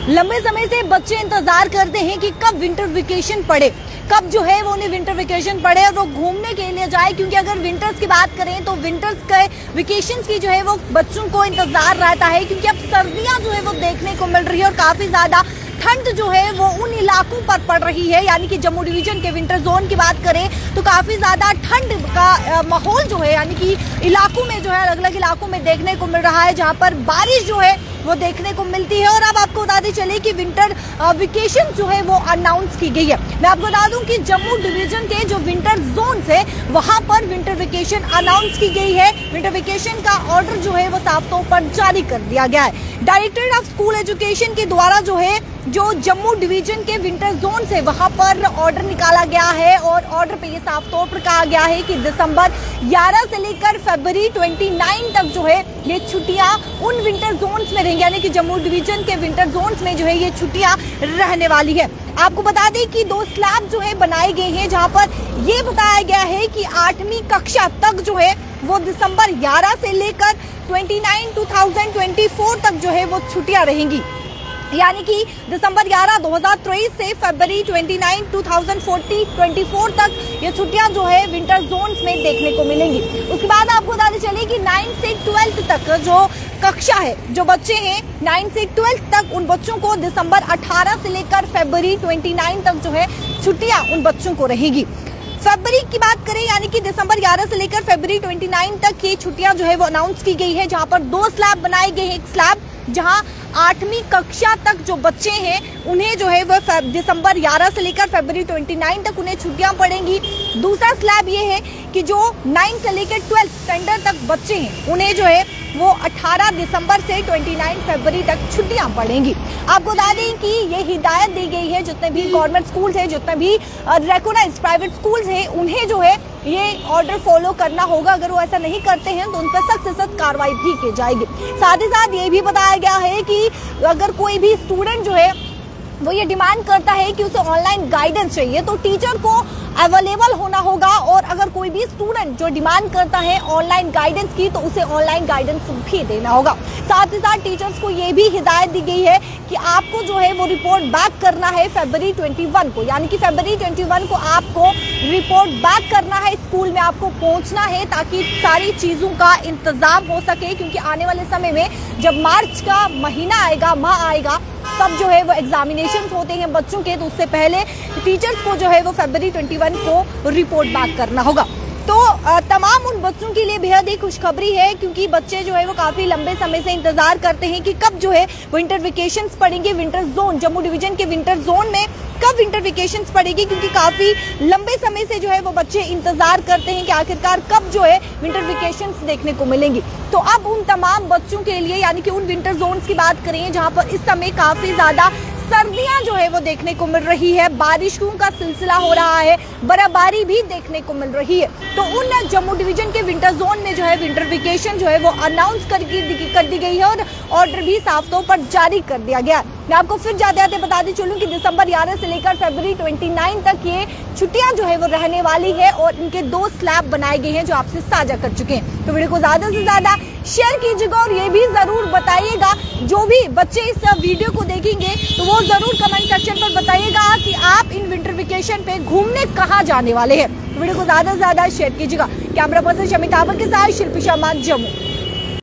लंबे समय से बच्चे इंतजार करते हैं कि कब विंटर वेकेशन पड़े, कब जो है वो उन्हें विंटर वेकेशन पड़े और वो घूमने के लिए जाए। क्योंकि अगर विंटर्स की बात करें तो विंटर्स के वेकेशंस की जो है वो बच्चों को इंतजार रहता है, क्योंकि अब सर्दियां जो है वो देखने को मिल रही है और काफी ज्यादा ठंड जो है वो उन इलाकों पर पड़ रही है। यानी कि जम्मू डिवीजन के विंटर जोन की बात करें तो काफी ज्यादा ठंड का माहौल जो है यानी कि इलाकों में जो है अलग अलग इलाकों में देखने को मिल रहा है, जहां पर बारिश जो है वो देखने को मिलती है। और अब आपको बताते चले कि विंटर वेकेशन जो है वो अनाउंस की गई है। मैं आपको बता दूं कि जम्मू डिवीजन के जो विंटर जोन है वहां पर विंटर वेकेशन अनाउंस की गई है। विंटर वेकेशन का ऑर्डर जो है वो साफ तौर पर जारी कर दिया गया है। डायरेक्टरेट ऑफ स्कूल एजुकेशन के द्वारा जो है जो जम्मू डिवीजन के विंटर जोन से वहां पर ऑर्डर निकाला गया है और ऑर्डर पे ये साफ तौर पर कहा गया है कि दिसंबर 11 से लेकर फरवरी 29 तक जो है ये छुट्टियां उन विंटर जोन्स में रहेंगी, यानी कि जम्मू डिवीजन के विंटर जोन्स में जो है ये छुट्टियां रहने वाली है। आपको बता दें कि 2 स्लैब जो है बनाए गए हैं, जहां पर ये बताया गया है कि 8वीं कक्षा तक जो है वो दिसंबर 11 से लेकर 2024 तक जो है वो छुट्टियां रहेंगी। यानी कि दिसंबर 11 2023 से फरवरी 2024 तक ये छुट्टियां जो है विंटर जोन्स में देखने को मिलेंगी। उसके बाद आपको बताते चले कि 9 से 12 तक जो कक्षा है, जो बच्चे हैं 9 से 12 तक, उन बच्चों को दिसंबर 18 से लेकर फरवरी 29 तक जो है छुट्टियां उन बच्चों को रहेगी। फरवरी की बात करें यानी कि दिसंबर 11 से लेकर फरवरी 29 तक ये छुट्टियां जो है वो अनाउंस की गई है, जहां पर 2 स्लैब बनाए गए हैं। एक स्लैब जहां 8वीं कक्षा तक जो बच्चे हैं उन्हें जो है वो दिसंबर 11 से लेकर फरवरी 29 तक उन्हें छुट्टियां पड़ेंगी। दूसरा स्लैब ये है कि जो 9 से लेकर 12 स्टैंडर्ड तक बच्चे हैं उन्हें जो है वो 18 दिसंबर से 29 फरवरी तक छुट्टियां पड़ेंगी। आपको बता दें कि ये हिदायत दी गई है जितने भी गवर्नमेंट स्कूल्स हैं, जितने भी रिकॉग्नाइज्ड प्राइवेट स्कूल्स हैं, उन्हें जो है ये ऑर्डर फॉलो करना होगा। अगर वो ऐसा नहीं करते हैं तो उन पर सख्त से सख्त कार्रवाई भी की जाएगी। साथ ही साथ ये भी बताया गया है कि अगर कोई भी स्टूडेंट जो है वो ये डिमांड करता है कि उसे ऑनलाइन गाइडेंस चाहिए तो टीचर को अवेलेबल होना होगा, और अगर कोई भी स्टूडेंट जो डिमांड करता है ऑनलाइन गाइडेंस की तो उसे ऑनलाइन गाइडेंस भी देना होगा। साथ ही साथ टीचर्स को ये भी हिदायत दी गई है कि आपको जो है वो रिपोर्ट बैक करना है फरवरी 21 को, यानी कि फरवरी 21 को आपको रिपोर्ट बैक करना है, स्कूल में आपको पहुंचना है ताकि सारी चीजों का इंतजाम हो सके। क्योंकि आने वाले समय में जब मार्च का महीना आएगा, माह आएगा, तब जो है वो एग्जामिनेशंस होते हैं बच्चों के, तो उससे पहले टीचर्स को जो है वो फरवरी 21 को रिपोर्ट बैक करना होगा। तो तमाम उन बच्चों के लिए बेहद ही खुशखबरी है, क्योंकि बच्चे जो है वो काफी लंबे समय से इंतजार करते हैं कि कब जो है विंटर वेकेशंस पड़ेंगे। विंटर जोन, जम्मू डिवीजन के विंटर जोन में कब विंटर वेकेशंस पड़ेगी, क्योंकि काफी लंबे समय से जो है वो बच्चे इंतजार करते हैं कि आखिरकार कब जो है विंटर वेकेशंस देखने को मिलेंगी। तो अब उन तमाम बच्चों के लिए यानी कि उन विंटर जोन्स की बात करें जहां पर इस समय काफी ज्यादा सर्दियां जो है वो देखने को मिल रही है, बारिशों का सिलसिला हो रहा है, बर्फबारी भी देखने को मिल रही है, तो उन जम्मू डिवीजन के विंटर जोन में जो है विंटर वेकेशन जो है वो अनाउंस कर दी गई है और ऑर्डर भी साफ तौर पर जारी कर दिया गया है। मैं आपको फिर जाते जाते बताती चलूं कि दिसंबर 11 से लेकर फरवरी 29 तक ये छुट्टियां जो है वो रहने वाली है और इनके 2 स्लैब बनाए गए हैं जो आपसे साझा कर चुके हैं। तो वीडियो को ज्यादा से ज्यादा शेयर कीजिएगा और ये भी जरूर बताइएगा, जो भी बच्चे इस वीडियो को देखेंगे तो वो जरूर कमेंट सेक्शन पर बताइएगा कि आप इन विंटर वेकेशन पे घूमने कहाँ जाने वाले हैं। वीडियो को ज्यादा से ज्यादा शेयर कीजिएगा। कैमरा पर्सन शमी ताबर के साथ शिल्पी शर्मा, जम्मू।